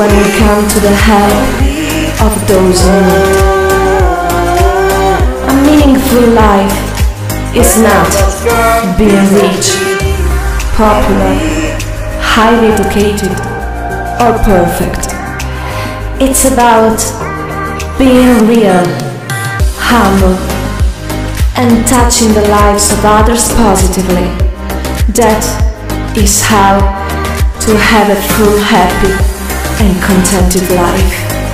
one will come to the help of those in need. A meaningful life is not being rich, popular, highly educated, or perfect. It's about being real, humble, and touching the lives of others positively. That is how to have a full, happy, and contented life.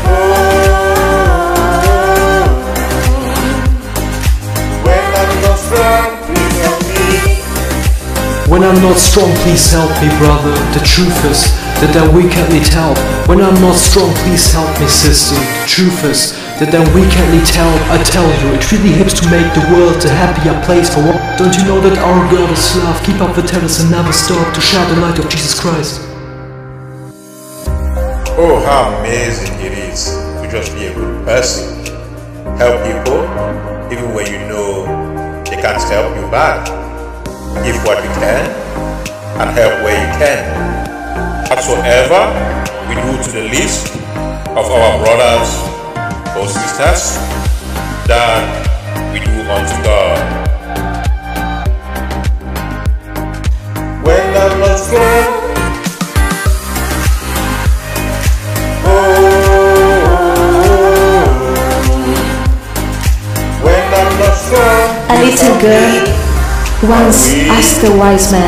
When I'm not strong, please help me, brother. The truth is that I'm weak can't need help. When I'm not strong, please help me, sister. The truth is that I'm weak can't need help. I tell you, it really helps to make the world a happier place for all. Don't you know that our God is love? Keep up Vitalis and never stop to shine the light of Jesus Christ. Oh, how amazing it is to just be a good person. Help people, even when you know they can't help you back. Give what you can and help where you can. Whatsoever we do to the least of our brothers or sisters, that we do unto God. When I'm not strong, when I'm not strong, a little girl once asked a wise man,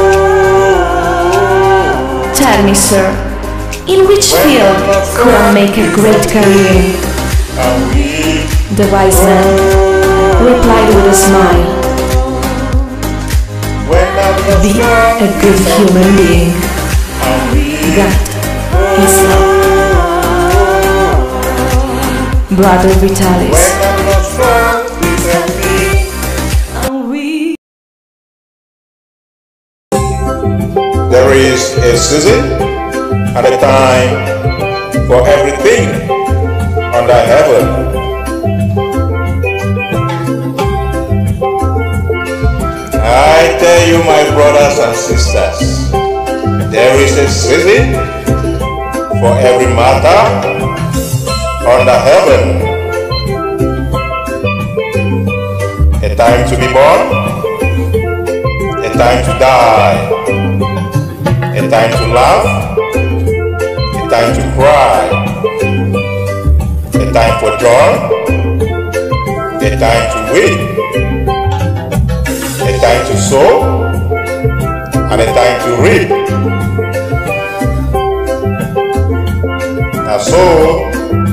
"Tell me, sir, in which field could I make a great career?" The wise man replied with a smile, "Be a good human being. God is love." Brother Vitalis. There is a season and a time for everything under heaven. I tell you, my brothers and sisters, there is a season for every matter under heaven. A time to be born, a time to die, a time to laugh, a time to cry, a time for joy, a time to weep, a time to sow, and a time to reap. Now so,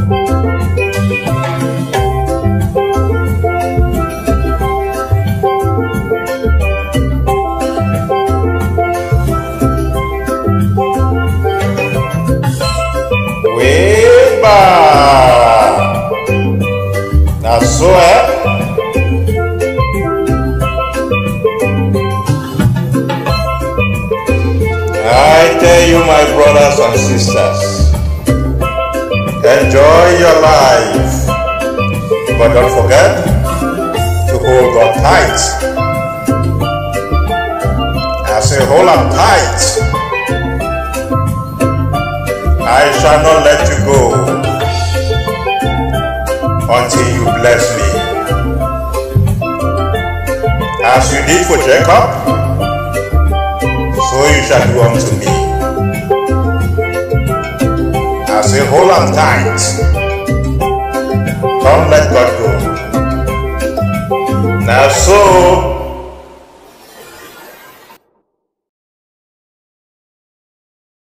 now so I tell you, my brothers and sisters, enjoy your life, but don't forget to hold God tight. I say hold on tight. I shall not let you go until you bless me. As you did for Jacob, so you shall do unto me. I say hold on tight. Don't let God go. Now so